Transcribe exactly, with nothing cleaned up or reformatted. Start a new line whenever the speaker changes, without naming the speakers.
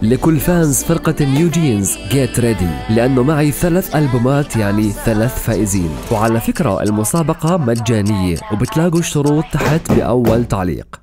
لكل فانز فرقة نيو جينز جيت ريدي، لأنه معي ثلاث ألبومات يعني ثلاث فائزين. وعلى فكرة المسابقة مجانية وبتلاقوا الشروط تحت بأول تعليق.